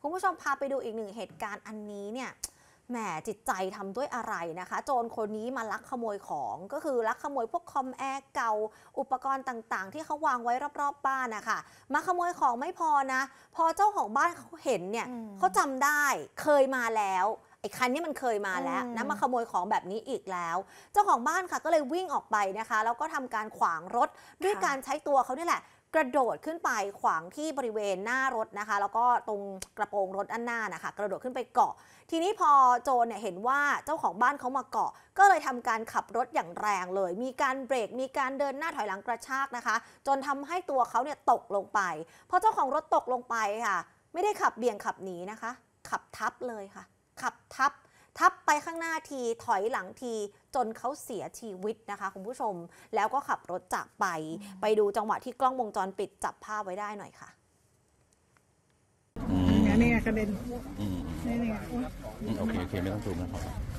คุณผู้ชมพาไปดูอีกหนึ่งเหตุการณ์อันนี้เนี่ยแหมจิตใจทำด้วยอะไรนะคะโจรคนนี้มาลักขโมยของก็คือลักขโมยพวกคอมแอร์เก่าอุปกรณ์ต่างๆที่เขาวางไว้รอบๆบ้านนะคะมาขโมยของไม่พอนะพอเจ้าของบ้านเขาเห็นเนี่ยเขาจำได้เคยมาแล้วไอ้คันนี้มันเคยมาแล้วนะมาขโมยของแบบนี้อีกแล้วเจ้าของบ้านค่ะก็เลยวิ่งออกไปนะคะแล้วก็ทำการขวางรถด้วยการใช้ตัวเขานี่แหละกระโดดขึ้นไปขวางที่บริเวณหน้ารถนะคะแล้วก็ตรงกระโปรงรถด้านหน้านะคะกระโดดขึ้นไปเกาะทีนี้พอโจรเนี่ยเห็นว่าเจ้าของบ้านเขามาเกาะก็เลยทำการขับรถอย่างแรงเลยมีการเบรกมีการเดินหน้าถอยหลังกระชากนะคะจนทำให้ตัวเขาเนี่ยตกลงไปพอเจ้าของรถตกลงไปค่ะไม่ได้ขับเบี่ยงขับหนีนะคะขับทับเลยค่ะขับทับไปข้างหน้าทีถอยหลังทีจนเขาเสียชีวิตนะคะคุณผู้ชมแล้วก็ขับรถจากไปดูจังหวะที่กล้องวงจรปิดจับภาพไว้ได้หน่อยค่ะนี่กระเด็นนี่โอเคไม่ต้องซูมนะครับ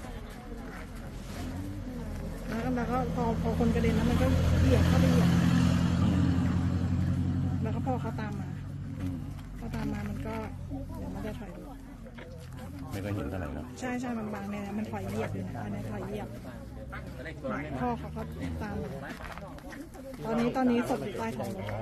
แล้วก็พอคนกระเด็นแล้วมันก็เหยียบเข้าไปเหยียบแล้วก็พอเขาตามมามันก็เดี๋ยวมันจะถอยดูไม่ก็เห็นอะไรนะใช่มันบางเนี่ยมันถอยเหยียบอยู่นะมันถอยเหยียบพ่อเขาก็ตามมาตอนนี้ศพอยู่ใต้ท้องรถ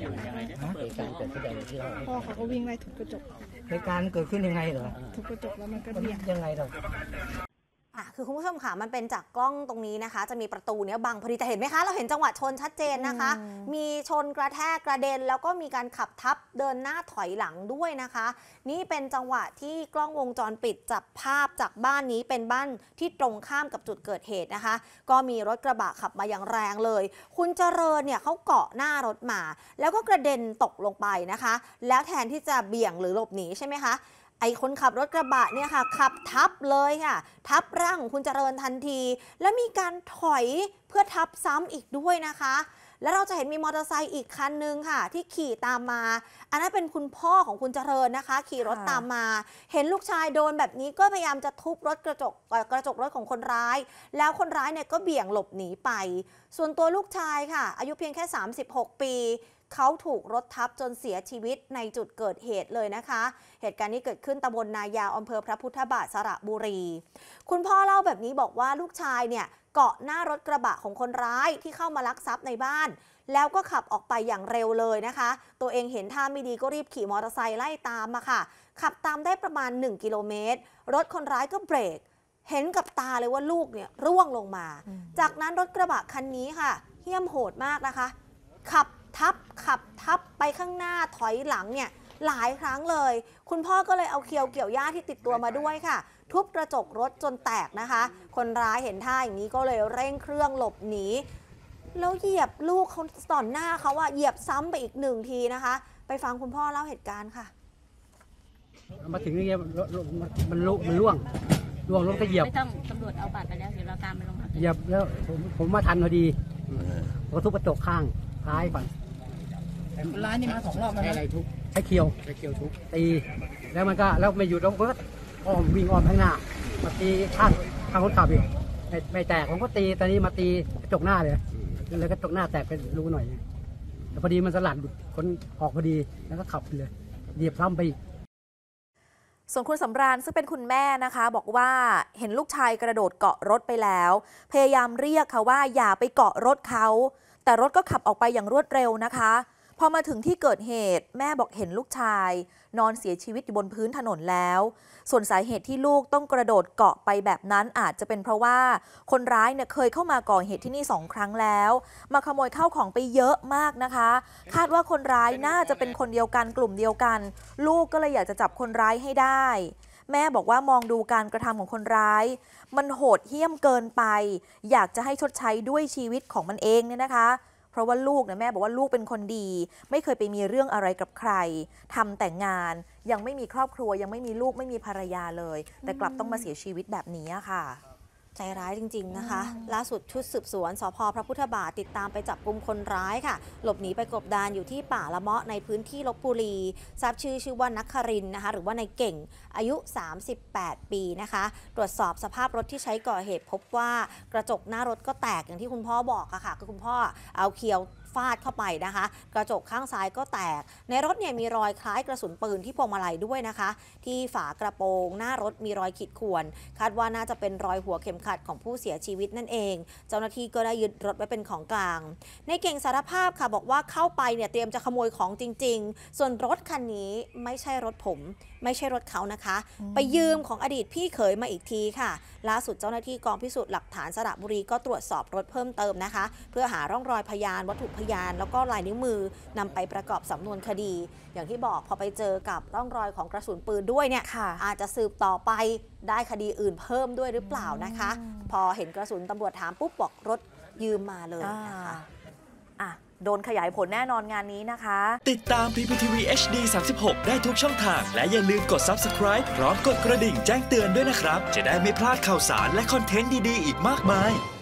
พ่อเขาก็วิ่งไล่ทุบกระจกเหตุการณ์เกิดขึ้นยังไงเหรอทุบกระจกแล้วมันก็เบี่ยงยังไงเหรอคือคุณผู้ชมค่ะมันเป็นจากกล้องตรงนี้นะคะจะมีประตูเนี้ยบังพอดีแต่เห็นไหมคะเราเห็นจังหวะชนชัดเจนนะคะมีชนกระแทกกระเด็นแล้วก็มีการขับทับเดินหน้าถอยหลังด้วยนะคะนี่เป็นจังหวะที่กล้องวงจรปิดจับภาพจากบ้านนี้เป็นบ้านที่ตรงข้ามกับจุดเกิดเหตุนะคะก็มีรถกระบะขับมาอย่างแรงเลยคุณเจริญเนี่ยเขาเกาะหน้ารถมาแล้วก็กระเด็นตกลงไปนะคะแล้วแทนที่จะเบี่ยงหรือหลบหนีใช่ไหมคะไอ้คนขับรถกระบะเนี่ยค่ะขับทับเลยค่ะทับร่างของคุณเจริญทันทีแล้วมีการถอยเพื่อทับซ้ำอีกด้วยนะคะแล้วเราจะเห็นมีมอเตอร์ไซค์อีกคันนึงค่ะที่ขี่ตามมาอันนั้นเป็นคุณพ่อของคุณเจริญนะคะขี่รถตามมาเห็นลูกชายโดนแบบนี้ก็พยายามจะทุบรถกระจกรถของคนร้ายแล้วคนร้ายเนี่ยก็เบี่ยงหลบหนีไปส่วนตัวลูกชายค่ะอายุเพียงแค่36 ปีเขาถูกรถทับจนเสียชีวิตในจุดเกิดเหตุเลยนะคะเหตุการณ์นี้เกิดขึ้นตำบลนายาวอำเภอพระพุทธบาทสระบุรีคุณพ่อเล่าแบบนี้บอกว่าลูกชายเนี่ยเกาะหน้ารถกระบะของคนร้ายที่เข้ามาลักทรัพย์ในบ้านแล้วก็ขับออกไปอย่างเร็วเลยนะคะตัวเองเห็นท่าไม่ดีก็รีบขี่มอเตอร์ไซค์ไล่ตามมาค่ะขับตามได้ประมาณ1 กิโลเมตรรถคนร้ายก็เบรกเห็นกับตาเลยว่าลูกเนี่ยร่วงลงมาจากนั้นรถกระบะคันนี้ค่ะเหี้ยมโหดมากนะคะขับทับไปข้างหน้าถอยหลังเนี่ยหลายครั้งเลยคุณพ่อก็เลยเอาเคียวเกี่ยวหญ้าที่ติดตัวมาด้วยค่ะทุบกระจกรถจนแตกนะคะคนร้ายเห็นท่าอย่างนี้ก็เลยเร่งเครื่องหลบหนีแล้วเหยียบลูกเขาต่อหน้าเขาเหยียบซ้ำไปอีก1 ทีนะคะไปฟังคุณพ่อเล่าเหตุการณ์ค่ะมาถึงนี่มันล่วงรถก็เหยียบไม่ต้องตำรวจเอาบัตรไปแล้วเดี๋ยวเราตามไปลงพักเหยียบแล้วผมมาทันพอดีผมทุบกระจกข้างท้ายก่อนร้านนี้มา2 รอบแล้วอะไรทุบใช้เคียวทุบตีแล้วมันก็แล้วไม่หยุดแล้วก็วิ่งอ้อมข้างหน้ามาตีข้างคนขับอีกไม่แตกผมก็ตีตอนนี้มาตีกระจกหน้าเลยแล้วกระจกหน้าแตกเป็นรูหน่อยแต่พอดีมันสลัดคนออกพอดีแล้วก็ขับเลยเหยียบซ้ำไปอีกส่วนคุณสำราญซึ่งเป็นคุณแม่นะคะบอกว่าเห็นลูกชายกระโดดเกาะรถไปแล้วพยายามเรียกเขาว่าอย่าไปเกาะรถเขาแต่รถก็ขับออกไปอย่างรวดเร็วนะคะพอมาถึงที่เกิดเหตุแม่บอกเห็นลูกชายนอนเสียชีวิตอยู่บนพื้นถนนแล้วส่วนสาเหตุที่ลูกต้องกระโดดเกาะไปแบบนั้นอาจจะเป็นเพราะว่าคนร้ายเนี่ยเคยเข้ามาก่อเหตุที่นี่2 ครั้งแล้วมาขโมยข้าวของไปเยอะมากนะคะคาดว่าคนร้ายน่าจะเป็นคนเดียวกันกลุ่มเดียวกันลูกก็เลยอยากจะจับคนร้ายให้ได้แม่บอกว่ามองดูการกระทำของคนร้ายมันโหดเหี้ยมเกินไปอยากจะให้ชดใช้ด้วยชีวิตของมันเองเนี่ยนะคะเพราะว่าลูกนะแม่บอกว่าลูกเป็นคนดีไม่เคยไปมีเรื่องอะไรกับใครทำแต่งงานยังไม่มีครอบครัวยังไม่มีลูกไม่มีภรรยาเลยแต่กลับต้องมาเสียชีวิตแบบนี้ค่ะใจร้ายจริงๆนะคะล่าสุดชุดสืบสวนสภ.พระพุทธบาทติดตามไปจับกุมคนร้ายค่ะหลบหนีไปกบดานอยู่ที่ป่าละเมาะในพื้นที่ลพบุรีทราบชื่อว่านักครินนะคะหรือว่าในเก่งอายุ38 ปีนะคะตรวจสอบสภาพรถที่ใช้ก่อเหตุพบว่ากระจกหน้ารถก็แตกอย่างที่คุณพ่อบอกค่ะคือคุณพ่อเอาเคียวฟาดเข้าไปนะคะ กระจกข้างซ้ายก็แตกในรถเนี่ยมีรอยคล้ายกระสุนปืนที่พวงมาลัยด้วยนะคะ ที่ฝากระโปรงหน้ารถมีรอยขีดข่วนคาดว่าน่าจะเป็นรอยหัวเข็มขัดของผู้เสียชีวิตนั่นเองเจ้าหน้าที่ก็ได้ยึดรถไว้เป็นของกลางในเก่งสารภาพค่ะบอกว่าเข้าไปเนี่ยเตรียมจะขโมยของจริงๆส่วนรถคันนี้ไม่ใช่รถผมไม่ใช่รถเขานะคะไปยืมของอดีตพี่เขยมาอีกทีค่ะล่าสุดเจ้าหน้าที่กองพิสูจน์หลักฐานสระบุรีก็ตรวจสอบรถเพิ่มเติมนะคะเพื่อหาร่องรอยพยานวัตถุพยานแล้วก็ลายนิ้วมือนำไปประกอบสำนวนคดี อย่างที่บอกพอไปเจอกับร่องรอยของกระสุนปืนด้วยเนี่ยอาจจะสืบต่อไปได้คดีอื่นเพิ่มด้วยหรือเปล่านะคะ พอเห็นกระสุนตำรวจถามปุ๊บบอกรถยืมมาเลยนะคะโดนขยายผลแน่นอนงานนี้นะคะติดตาม PPTV HD 36 ได้ทุกช่องทางและอย่าลืมกด Subscribe พร้อมกดกระดิ่งแจ้งเตือนด้วยนะครับจะได้ไม่พลาดข่าวสารและคอนเทนต์ดีๆอีกมากมาย